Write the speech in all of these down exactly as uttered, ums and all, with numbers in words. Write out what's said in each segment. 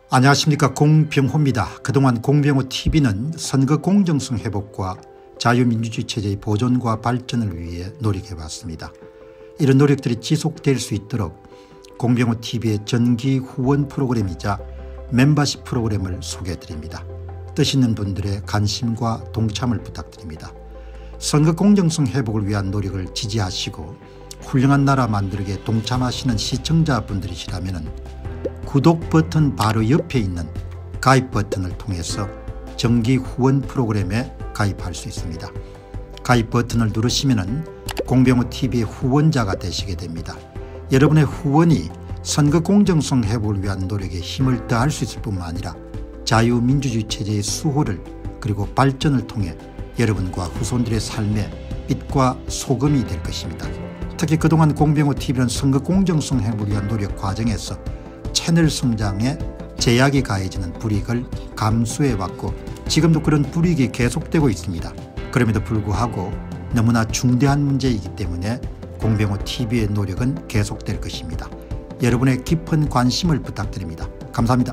안녕하십니까, 공병호입니다. 그동안 공병호티비는 선거 공정성 회복과 자유민주주의 체제의 보존과 발전을 위해 노력해왔습니다. 이런 노력들이 지속될 수 있도록 공병호티비의 정기 후원 프로그램이자 멤버십 프로그램을 소개해드립니다. 뜻 있는 분들의 관심과 동참을 부탁드립니다. 선거 공정성 회복을 위한 노력을 지지하시고 훌륭한 나라 만들기에 동참하시는 시청자분들이시라면 구독 버튼 바로 옆에 있는 가입 버튼을 통해서 정기 후원 프로그램에 가입할 수 있습니다. 가입 버튼을 누르시면 공병호티비의 후원자가 되시게 됩니다. 여러분의 후원이 선거 공정성 회복을 위한 노력에 힘을 더할 수 있을 뿐만 아니라 자유민주주의 체제의 수호를 그리고 발전을 통해 여러분과 후손들의 삶에 빛과 소금이 될 것입니다. 특히 그동안 공병호티비는 선거 공정성 회복을 위한 노력 과정에서 채널 성장에 제약이 가해지는 불이익을 감수해왔고 지금도 그런 불이익이 계속되고 있습니다. 그럼에도 불구하고 너무나 중대한 문제이기 때문에 공병호티비의 노력은 계속될 것입니다. 여러분의 깊은 관심을 부탁드립니다. 감사합니다.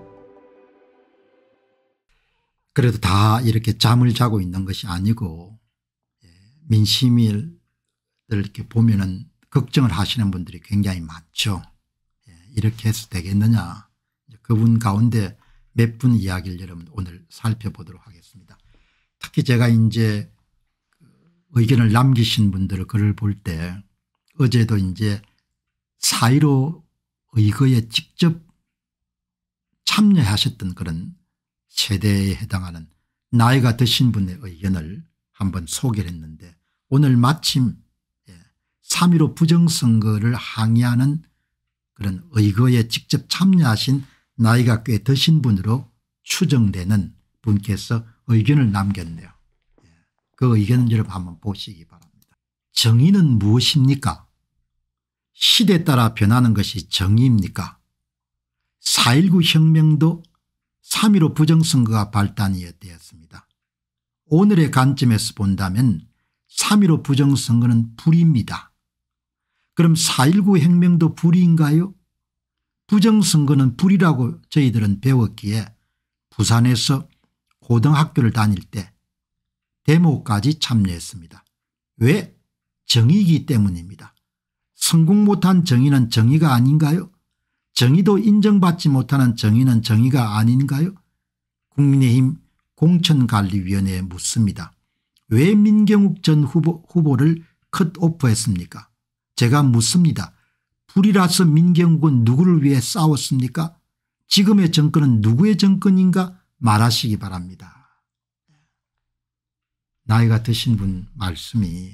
그래도 다 이렇게 잠을 자고 있는 것이 아니고 민심을 이렇게 보면은 걱정을 하시는 분들이 굉장히 많죠. 이렇게 해서 되겠느냐. 그분 가운데 몇 분 이야기를 여러분 오늘 살펴보도록 하겠습니다. 특히 제가 이제 의견을 남기신 분들을 글을 볼 때 어제도 이제 사 일오 의거에 직접 참여하셨던 그런 세대에 해당하는 나이가 드신 분의 의견을 한번 소개를 했는데 오늘 마침 삼 일오 부정선거를 항의하는 그런 의거에 직접 참여하신 나이가 꽤 드신 분으로 추정되는 분께서 의견을 남겼네요. 그 의견은 여러분 한번 보시기 바랍니다. 정의는 무엇입니까? 시대에 따라 변하는 것이 정의입니까? 사 일구 혁명도 삼 일오 부정선거가 발단이 되었습니다. 오늘의 관점에서 본다면 삼 일오 부정선거는 불의입니다. 그럼 사 일구 혁명도 불의인가요? 부정선거는 불의라고 저희들은 배웠기에 부산에서 고등학교를 다닐 때 데모까지 참여했습니다. 왜? 정의이기 때문입니다. 성공 못한 정의는 정의가 아닌가요? 정의도 인정받지 못하는 정의는 정의가 아닌가요? 국민의힘 공천관리위원회에 묻습니다. 왜 민경욱 전 후보, 후보를 컷오프했습니까? 제가 묻습니다. 불이라서 민경욱은 누구를 위해 싸웠습니까? 지금의 정권은 누구의 정권인가 말하시기 바랍니다. 나이가 드신 분 말씀이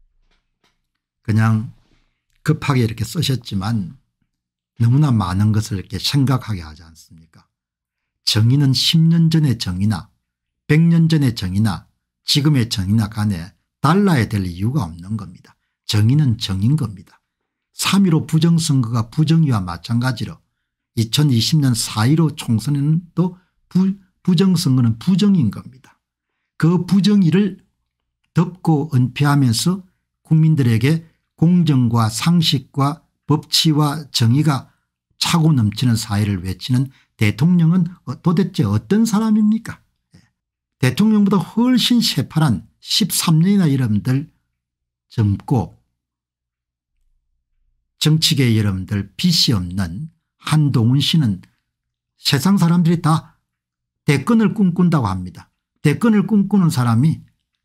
그냥 급하게 이렇게 쓰셨지만 너무나 많은 것을 이렇게 생각하게 하지 않습니까? 정의는 십 년 전의 정의나 백 년 전의 정의나 지금의 정의나 간에 달라야 될 이유가 없는 겁니다. 정의는 정인 겁니다. 삼 일오 부정선거가 부정의와 마찬가지로 이천이십 년 사 일오 총선에는 또 부, 부정선거는 부정인 겁니다. 그 부정의를 덮고 은폐하면서 국민들에게 공정과 상식과 법치와 정의가 차고 넘치는 사회를 외치는 대통령은 도대체 어떤 사람입니까? 대통령보다 훨씬 새파란 십삼 년이나 여러분들 젊고 정치계 여러분들 빛이 없는 한동훈 씨는 세상 사람들이 다 대권을 꿈꾼다고 합니다. 대권을 꿈꾸는 사람이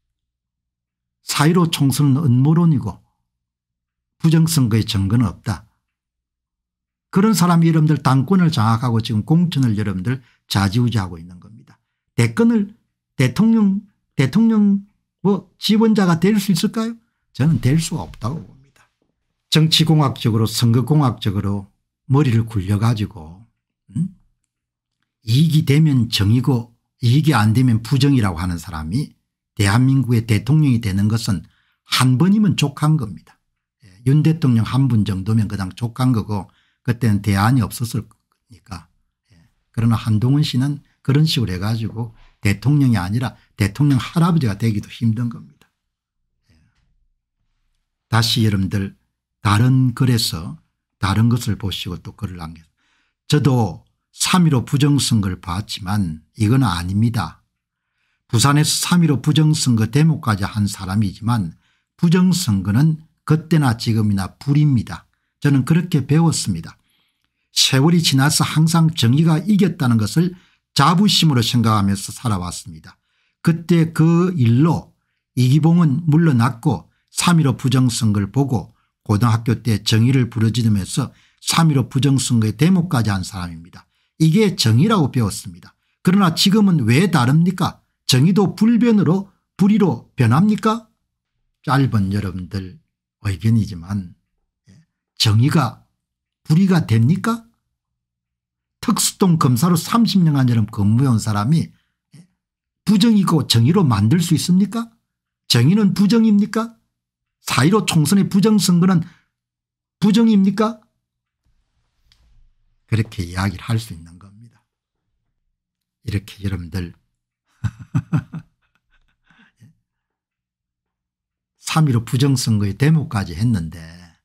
사 일오 총선은 음모론이고 부정선거의 증거는 없다. 그런 사람이 여러분들 당권을 장악하고 지금 공천을 여러분들 좌지우지하고 있는 겁니다. 대권을 대통령 대통령 뭐 지원자가 될 수 있을까요? 저는 될 수가 없다고 봅니다. 정치공학적으로 선거공학적으로 머리를 굴려가지고 음? 이익이 되면 정이고 이익이 안 되면 부정이라고 하는 사람이 대한민국의 대통령이 되는 것은 한 번이면 족한 겁니다. 윤 대통령 한 분 정도면 그냥 족한 거고 그때는 대안이 없었을 거니까. 그러나 한동훈 씨는 그런 식으로 해가지고 대통령이 아니라 대통령 할아버지가 되기도 힘든 겁니다. 다시 여러분들 다른 글에서 다른 것을 보시고 또 글을 남겼습니다. 저도 삼 일오 부정선거를 봤지만 이건 아닙니다. 부산에서 삼 일오 부정선거 데모까지 한 사람이지만 부정선거는 그때나 지금이나 불입니다. 저는 그렇게 배웠습니다. 세월이 지나서 항상 정의가 이겼다는 것을 자부심으로 생각하면서 살아왔습니다. 그때 그 일로 이기봉은 물러났고 삼 일오 부정선거를 보고 고등학교 때 정의를 부르짖으면서 삼 일오 부정선거의 데모까지 한 사람입니다. 이게 정의라고 배웠습니다. 그러나 지금은 왜 다릅니까? 정의도 불변으로 불의로 변합니까? 짧은 여러분들 의견이지만 정의가 불의가 됩니까? 특수동 검사로 삼십 년간 여러분 근무해온 사람이 부정이고 정의로 만들 수 있습니까? 정의는 부정입니까? 사 일오 총선의 부정선거는 부정입니까? 그렇게 이야기를 할 수 있는 겁니다. 이렇게 여러분들 삼 일오 부정선거의 데모까지 했는데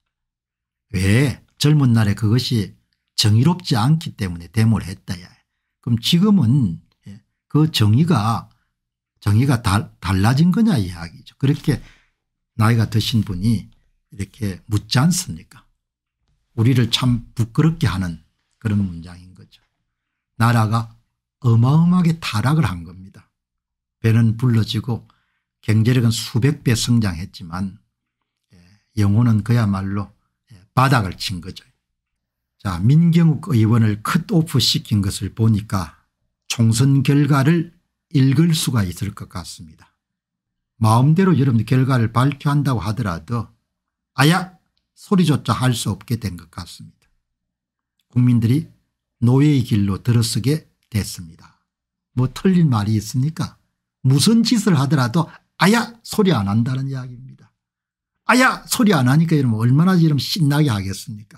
왜 젊은 날에 그것이 정의롭지 않기 때문에 데모를 했다야. 그럼 지금은 그 정의가 정의가 달, 달라진 거냐 이야기죠. 그렇게 나이가 드신 분이 이렇게 묻지 않습니까? 우리를 참 부끄럽게 하는 그런 문장인 거죠. 나라가 어마어마하게 타락을 한 겁니다. 배는 불러지고 경제력은 수백 배 성장했지만 영혼은 그야말로 바닥을 친 거죠. 자, 민경욱 의원을 컷오프 시킨 것을 보니까 총선 결과를 읽을 수가 있을 것 같습니다. 마음대로 여러분들 결과를 발표한다고 하더라도 아야 소리조차 할 수 없게 된 것 같습니다. 국민들이 노예의 길로 들어서게 됐습니다. 뭐 틀린 말이 있습니까? 무슨 짓을 하더라도 아야 소리 안 한다는 이야기입니다. 아야 소리 안 하니까 여러분 얼마나 여러분 신나게 하겠습니까?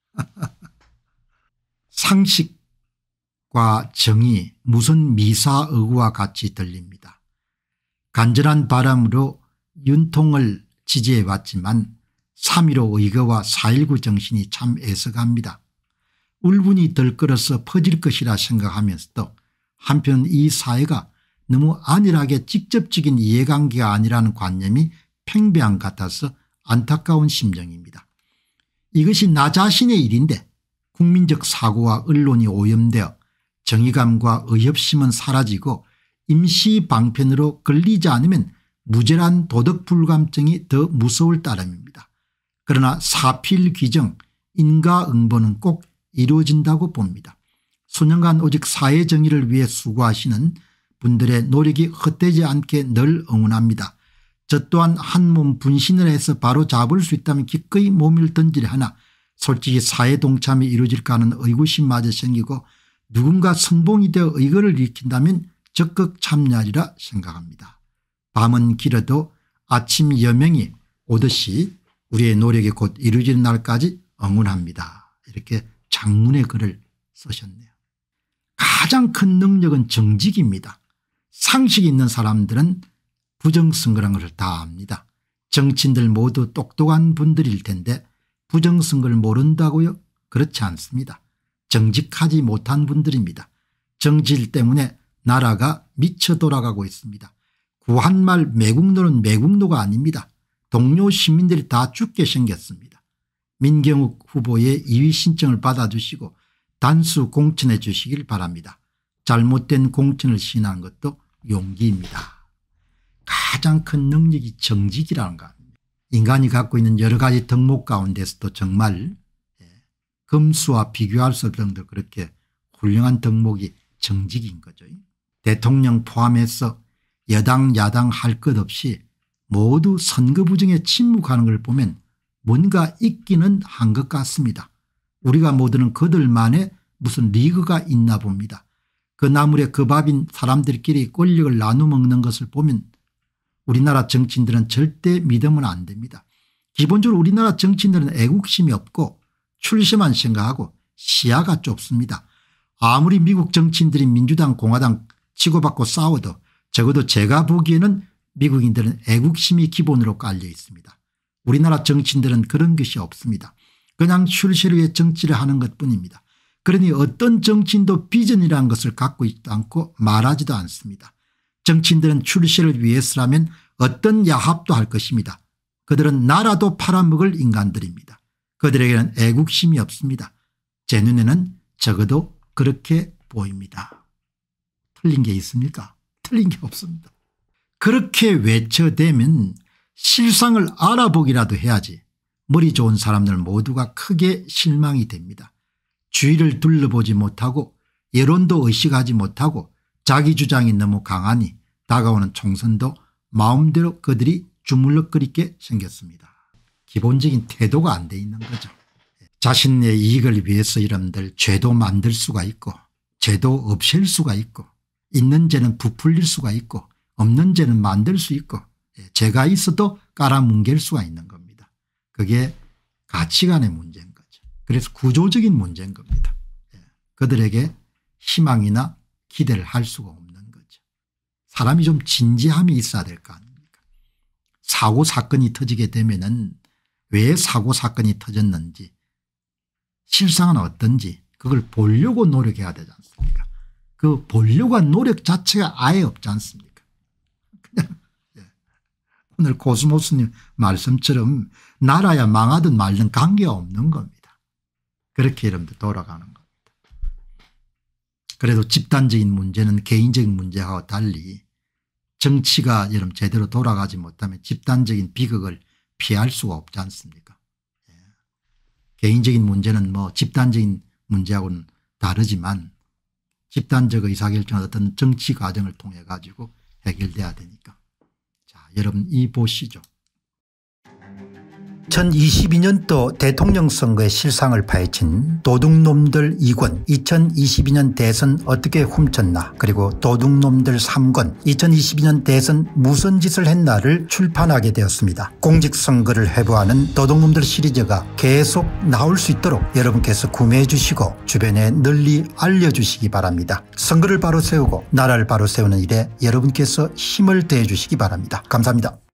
상식과 정의 무슨 미사의구와 같이 들립니다. 간절한 바람으로 윤통을 지지해 왔지만 삼 일오 의거와 사 일구 정신이 참 애석합니다. 울분이 덜끓어서 퍼질 것이라 생각하면서도 한편 이 사회가 너무 안일하게 직접적인 이해관계가 아니라는 관념이 팽배한 것 같아서 안타까운 심정입니다. 이것이 나 자신의 일인데 국민적 사고와 언론이 오염되어 정의감과 의협심은 사라지고 임시 방편으로 걸리지 않으면 무죄란 도덕불감증이 더 무서울 따름입니다. 그러나 사필 규정 인과응보는 꼭 이루어진다고 봅니다. 수년간 오직 사회정의를 위해 수고하시는 분들의 노력이 헛되지 않게 늘 응원합니다. 저 또한 한 몸 분신을 해서 바로 잡을 수 있다면 기꺼이 몸을 던지려 하나 솔직히 사회 동참이 이루어질까 하는 의구심마저 생기고 누군가 선봉이 되어 의거를 일으킨다면 적극 참여하리라 생각합니다. 밤은 길어도 아침 여명이 오듯이 우리의 노력이 곧 이루어지는 날까지 응원합니다. 이렇게 장문의 글을 쓰셨네요. 가장 큰 능력은 정직입니다. 상식이 있는 사람들은 부정선거라는 것을 다 압니다. 정치인들 모두 똑똑한 분들일 텐데 부정선거를 모른다고요? 그렇지 않습니다. 정직하지 못한 분들입니다. 정질 때문에 나라가 미쳐 돌아가고 있습니다. 구한말 매국노는 매국노가 아닙니다. 동료 시민들이 다 죽게 생겼습니다. 민경욱 후보의 이의 신청을 받아주시고 단수 공천해 주시길 바랍니다. 잘못된 공천을 시인하는 것도 용기입니다. 가장 큰 능력이 정직이라는 겁니다. 인간이 갖고 있는 여러 가지 덕목 가운데서도 정말 금수와 비교할 수 없을 정도로 그렇게 훌륭한 덕목이 정직인 거죠. 대통령 포함해서 여당 야당 할 것 없이 모두 선거 부정에 침묵하는 걸 보면 뭔가 있기는 한 것 같습니다. 우리가 모두는 그들만의 무슨 리그가 있나 봅니다. 그 나물에 그 밥인 사람들끼리 권력을 나눠 먹는 것을 보면 우리나라 정치인들은 절대 믿으면 안 됩니다. 기본적으로 우리나라 정치인들은 애국심이 없고 출세만 생각하고 시야가 좁습니다. 아무리 미국 정치인들이 민주당 공화당 치고받고 싸워도 적어도 제가 보기에는 미국인들은 애국심이 기본으로 깔려 있습니다. 우리나라 정치인들은 그런 것이 없습니다. 그냥 출세를 위해 정치를 하는 것뿐입니다. 그러니 어떤 정치인도 비전이라는 것을 갖고 있지도 않고 말하지도 않습니다. 정치인들은 출세를 위해서라면 어떤 야합도 할 것입니다. 그들은 나라도 팔아먹을 인간들입니다. 그들에게는 애국심이 없습니다. 제 눈에는 적어도 그렇게 보입니다. 틀린 게 있습니까? 틀린 게 없습니다. 그렇게 외쳐대면 실상을 알아보기라도 해야지. 머리 좋은 사람들 모두가 크게 실망이 됩니다. 주위를 둘러보지 못하고 여론도 의식하지 못하고 자기 주장이 너무 강하니 다가오는 총선도 마음대로 그들이 주물럭거리게 생겼습니다. 기본적인 태도가 안 돼 있는 거죠. 자신의 이익을 위해서 여러분들 죄도 만들 수가 있고 죄도 없앨 수가 있고 있는 죄는 부풀릴 수가 있고 없는 죄는 만들 수 있고 죄가 있어도 깔아뭉갤 수가 있는 겁니다. 그게 가치관의 문제인 거죠. 그래서 구조적인 문제인 겁니다. 그들에게 희망이나 기대를 할 수가 없는 거죠. 사람이 좀 진지함이 있어야 될 거 아닙니까? 사고 사건이 터지게 되면은 왜 사고 사건이 터졌는지 실상은 어떤지 그걸 보려고 노력해야 되지 않습니까? 그 보려고 한 노력 자체가 아예 없지 않습니까? 그냥 오늘 코스모스님 말씀처럼 나라야 망하든 말든 관계가 없는 겁니다. 그렇게 여러분들 돌아가는 겁니다. 그래도 집단적인 문제는 개인적인 문제하고 달리 정치가 여러분 제대로 돌아가지 못하면 집단적인 비극을 피할 수가 없지 않습니까? 예. 개인적인 문제는 뭐 집단적인 문제하고는 다르지만 집단적 의사결정은 어떤 정치 과정을 통해 가지고 해결돼야 되니까. 자, 여러분 이 보시죠. 이천이십이 년도 대통령 선거의 실상을 파헤친 도둑놈들 이 권 이천이십이 년 대선 어떻게 훔쳤나 그리고 도둑놈들 삼 권 이천이십이 년 대선 무슨 짓을 했나를 출판하게 되었습니다. 공직선거를 회부하는 도둑놈들 시리즈가 계속 나올 수 있도록 여러분께서 구매해 주시고 주변에 널리 알려주시기 바랍니다. 선거를 바로 세우고 나라를 바로 세우는 일에 여러분께서 힘을 더해 주시기 바랍니다. 감사합니다.